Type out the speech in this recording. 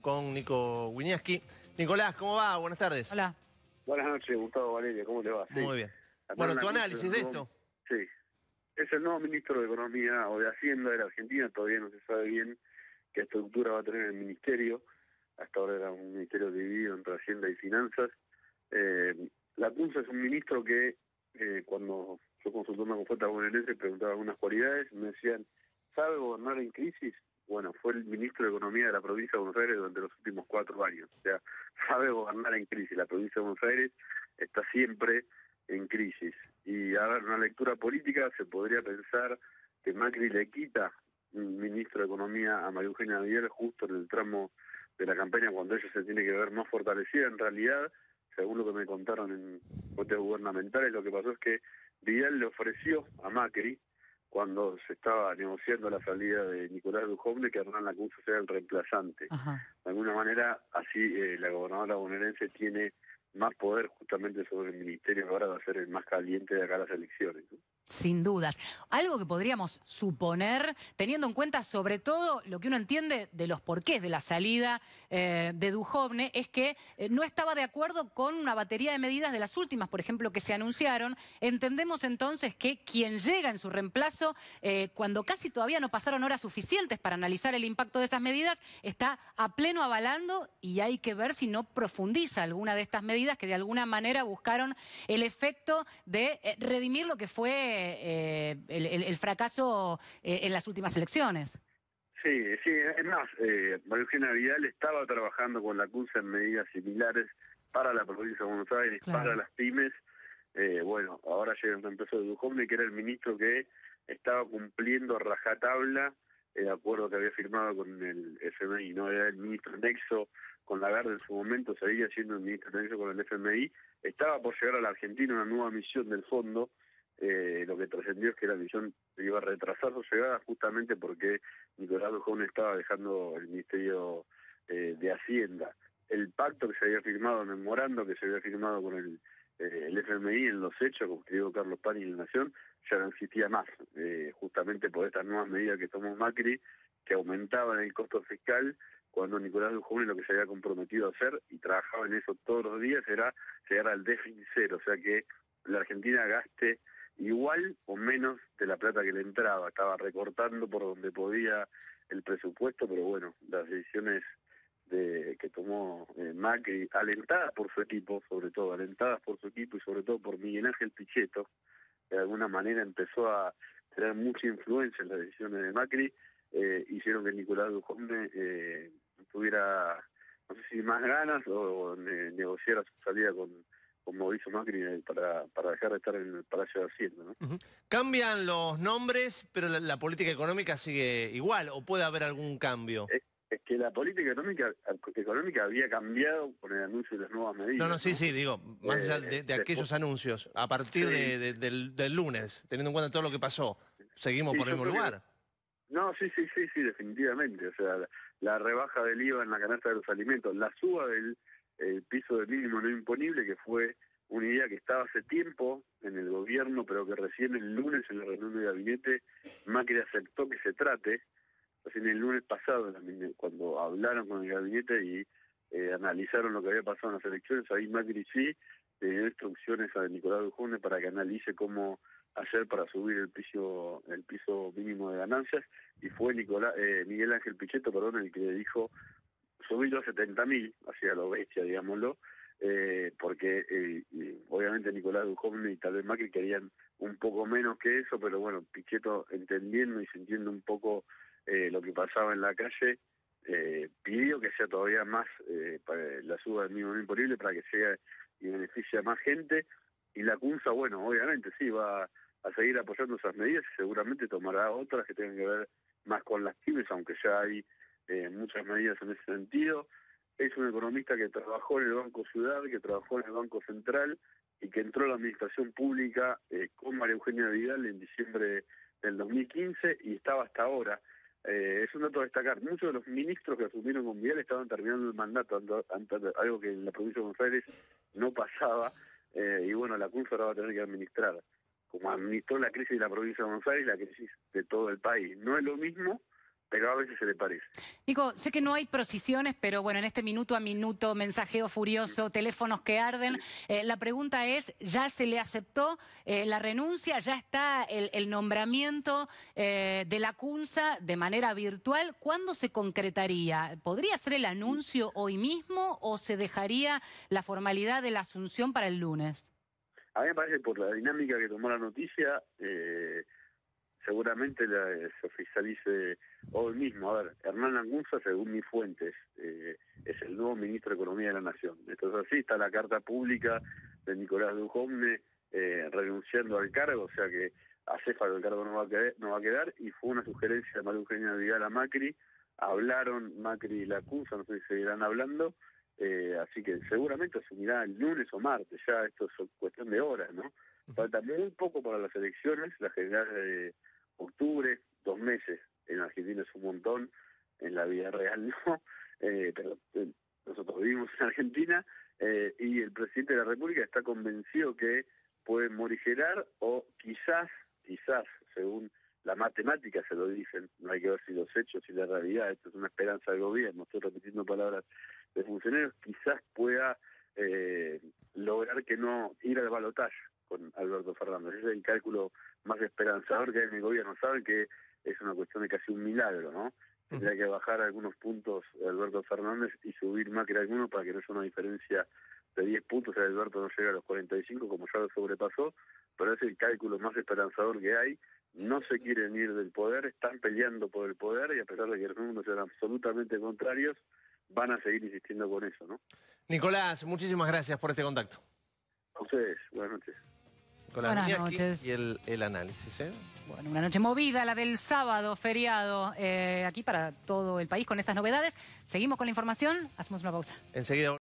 con Nico Wiñaski. Nicolás, ¿cómo va? Buenas tardes. Hola. Buenas noches, Gustavo Valeria, ¿cómo le va? Sí. Muy bien. Acá Bueno, en la tu Cruz análisis de esto. Sí, es el nuevo ministro de Economía o de Hacienda de la Argentina, todavía no se sabe bien qué estructura va a tener el ministerio, hasta ahora era un ministerio dividido entre Hacienda y Finanzas. La Cunza es un ministro que cuando yo consulté una consulta bonaerense preguntaba algunas cualidades, me decían, ¿sabe gobernar en crisis? Bueno, fue el ministro de Economía de la provincia de Buenos Aires durante los últimos 4 años. O sea, sabe gobernar en crisis. La provincia de Buenos Aires está siempre en crisis. Y a ver, una lectura política, se podría pensar que Macri le quita un ministro de Economía a María Eugenia Vidal justo en el tramo de la campaña cuando ella se tiene que ver más fortalecida. En realidad, según lo que me contaron en fuentes gubernamentales, lo que pasó es que Vidal le ofreció a Macri, cuando se estaba negociando la salida de Nicolás Dujovne, que Hernán Lacunza sea el reemplazante. Ajá. De alguna manera, así la gobernadora bonaerense tiene más poder justamente sobre el ministerio, que ahora va a ser el más caliente de acá a las elecciones, ¿no? Sin dudas. Algo que podríamos suponer, teniendo en cuenta sobre todo lo que uno entiende de los porqués de la salida de Dujovne, es que no estaba de acuerdo con una batería de medidas de las últimas, por ejemplo, que se anunciaron. Entendemos entonces que quien llega en su reemplazo, cuando casi todavía no pasaron horas suficientes para analizar el impacto de esas medidas, está a pleno avalando y hay que ver si no profundiza alguna de estas medidas que de alguna manera buscaron el efecto de redimir lo que fue el fracaso en las últimas elecciones. Sí, es más, María Eugenia Vidal estaba trabajando con la CUNSA en medidas similares para la provincia de Buenos Aires, Claro. para las pymes. Bueno, ahora llega el reemplazo de Dujovne, que era el ministro que estaba cumpliendo a rajatabla el acuerdo que había firmado con el FMI, ¿no? Era el ministro nexo con Lagarde en su momento, seguía siendo el ministro nexo con el FMI, estaba por llegar a la Argentina una nueva misión del fondo. Lo que trascendió es que la misión iba a retrasar su llegada justamente porque Nicolás Dujovne estaba dejando el Ministerio de Hacienda. El pacto que se había firmado, el memorando que se había firmado con el FMI en los hechos, como escribió Carlos Pani en La Nación, ya no existía más, justamente por estas nuevas medidas que tomó Macri, que aumentaban el costo fiscal, cuando Nicolás Dujovne lo que se había comprometido a hacer, y trabajaba en eso todos los días, era llegar al déficit cero, o sea que la Argentina gaste igual o menos de la plata que le entraba. Estaba recortando por donde podía el presupuesto, pero bueno, las decisiones que tomó Macri, alentadas por su equipo, sobre todo, alentadas por su equipo y sobre todo por Miguel Ángel Pichetto, que de alguna manera empezó a tener mucha influencia en las decisiones de Macri, hicieron que Nicolás Dujovne tuviera, no sé si más ganas o negociara su salida con Mauricio Macri para dejar de estar en el Palacio de Hacienda, ¿no? Uh-huh. Cambian los nombres, pero la política económica sigue igual, ¿o puede haber algún cambio? Es que la política económica había cambiado con el anuncio de las nuevas medidas. No, sí, ¿no? sí, digo, más allá de aquellos anuncios, a partir Sí. del lunes, teniendo en cuenta todo lo que pasó, ¿seguimos Sí, por el yo mismo creo que lugar? no, sí, definitivamente. O sea, la rebaja del IVA en la canasta de los alimentos, la suba del piso del mínimo no imponible, que fue una idea que estaba hace tiempo en el gobierno, pero que recién el lunes en la reunión de gabinete Macri aceptó que se trate. Recién el lunes pasado, cuando hablaron con el gabinete y analizaron lo que había pasado en las elecciones, ahí Macri sí le dio instrucciones a Nicolás Dujovne para que analice cómo hacer para subir el piso mínimo de ganancias, y fue Miguel Ángel Pichetto, el que le dijo subirlo a 70.000, hacia lo bestia, digámoslo, porque obviamente Nicolás Dujovne y tal vez Macri querían un poco menos que eso, pero bueno, Pichetto, entendiendo y sintiendo un poco lo que pasaba en la calle, pidió que sea todavía más para la suba del mínimo imponible para que sea y beneficie a más gente, y la CUNSA, bueno, obviamente sí, va a seguir apoyando esas medidas y seguramente tomará otras que tengan que ver más con las pymes, aunque ya hay muchas medidas en ese sentido. Es un economista que trabajó en el Banco Ciudad, que trabajó en el Banco Central y que entró a la administración pública con María Eugenia Vidal en diciembre del 2015 y estaba hasta ahora. Es un dato a destacar. Muchos de los ministros que asumieron con Vidal estaban terminando el mandato, algo que en la provincia de Buenos Aires no pasaba, y bueno, la CUNSA ahora va a tener que administrar. Como administró la crisis de la provincia de Buenos Aires, la crisis de todo el país. No es lo mismo, pero a veces se le parece. Nico, sé que no hay precisiones, pero bueno, en este minuto a minuto, mensajeo furioso, teléfonos que arden, la pregunta es, ¿ya se le aceptó la renuncia? ¿Ya está el nombramiento de la CUNSA de manera virtual? ¿Cuándo se concretaría? ¿Podría ser el anuncio hoy mismo o se dejaría la formalidad de la asunción para el lunes? A mí me parece, por la dinámica que tomó la noticia, seguramente se oficialice hoy mismo. A ver, Hernán Lagunza, según mis fuentes, es el nuevo ministro de Economía de la Nación. Entonces así está la carta pública de Nicolás Dujovne renunciando al cargo, o sea que acéfalo el cargo no va a quedar, y fue una sugerencia de María Eugenia Vidal a Macri. Hablaron Macri y Lagunza, no sé si seguirán hablando, así que seguramente asumirá el lunes o martes, ya esto es cuestión de horas, ¿no? Falta muy poco para las elecciones, las generales de octubre, 2 meses, en Argentina es un montón, en la vida real no, pero nosotros vivimos en Argentina, y el presidente de la República está convencido que puede morigerar o quizás, según la matemática se lo dicen, no hay que ver si los hechos y la realidad, esto es una esperanza del gobierno, estoy repitiendo palabras de funcionarios, quizás pueda lograr que no ir al balotaje con Alberto Fernández. Ese es el cálculo más esperanzador que hay en el gobierno. Saben que es una cuestión de casi un milagro, ¿no? Tendría que bajar algunos puntos Alberto Fernández y subir Macri algunos para que no sea una diferencia de 10 puntos. Alberto no llega a los 45, como ya lo sobrepasó, pero es el cálculo más esperanzador que hay. No se quieren ir del poder, están peleando por el poder, y a pesar de que los números sean absolutamente contrarios, van a seguir insistiendo con eso, ¿no? Nicolás, muchísimas gracias por este contacto. A ustedes, buenas noches. Nicolás Buenas Miñaski noches. y el análisis, ¿eh? Bueno, una noche movida, la del sábado, feriado, aquí para todo el país con estas novedades. Seguimos con la información, hacemos una pausa. Enseguida.